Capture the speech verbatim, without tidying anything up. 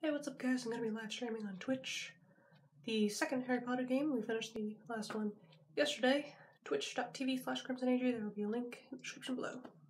Hey, what's up guys? I'm going to be live streaming on Twitch. The second Harry Potter game. We finished the last one yesterday. Twitch dot T V slash crimson A G. There will be a link in the description below.